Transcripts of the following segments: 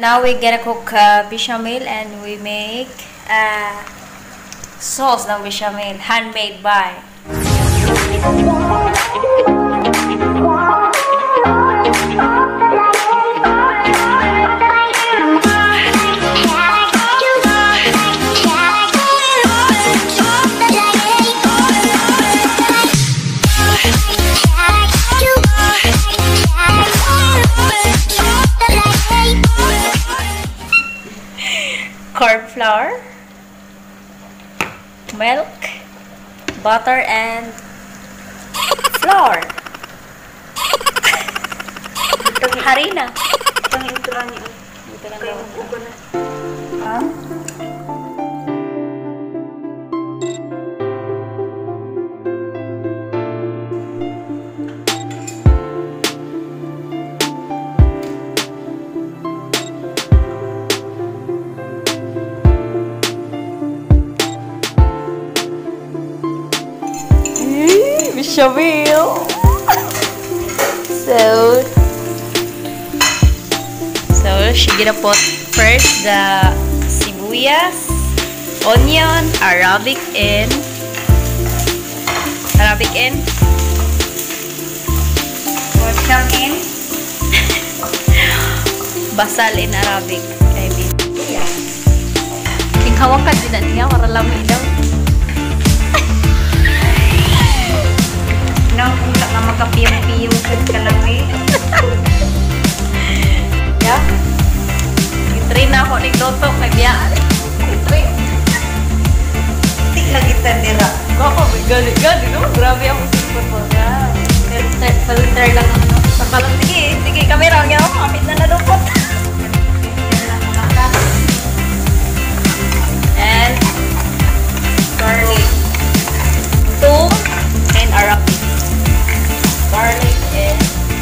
Now we're gonna cook bechamel and we make sauce ng bechamel, handmade by. Corn flour, milk, butter, and flour. Harina. Ito lang yun. Ito lang Kaya daw. ugo na. Bechamel. So she gonna put first the sibuyas, onion, Arabic in, welcome in, basal in Arabic. I mean, yeah. Ikaw ka din niya para lami daw. Nang kung nga makapiyong-piyong ka lang eh. Ya. Itry na ako ng loto kay biyaan. Itry. Tik lagi tandira. Ako, may gali, no? Grabe ako sa football. Filter lang ano. Saka lang, sige, kamera. Ang ako, kapit na nadupot. And garlic. Tom and Arabic. Garlic and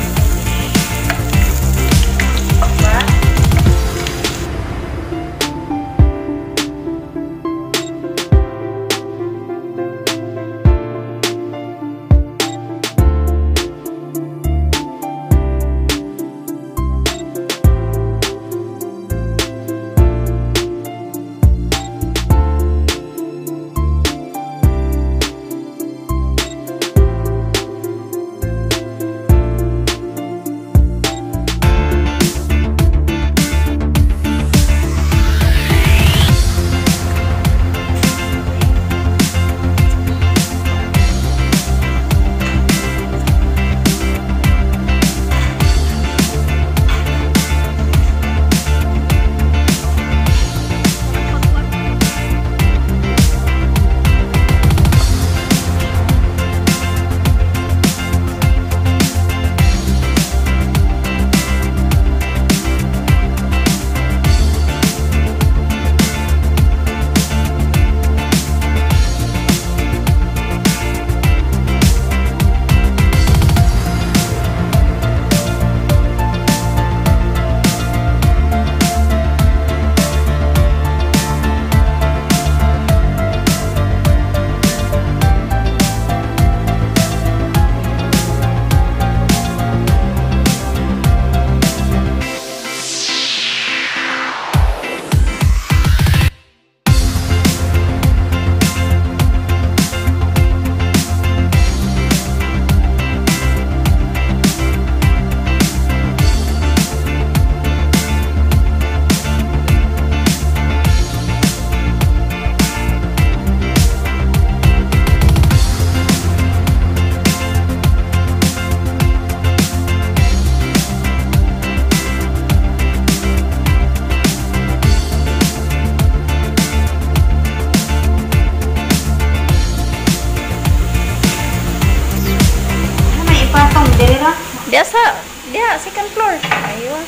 Dia second floor. Aywa.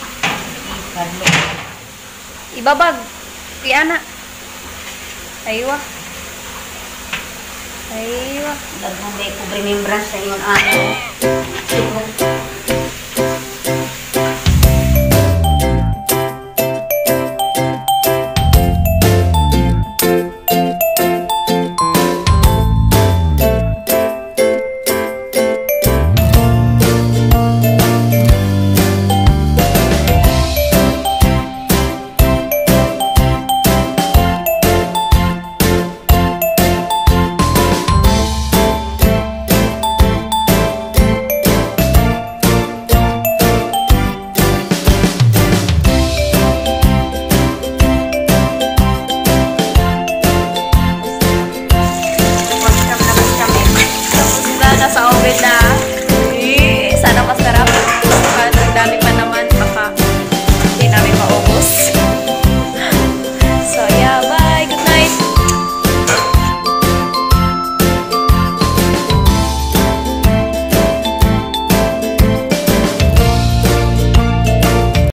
Ibabag. Piana. Aywa. Daghang may kubre membran sa iyon ano.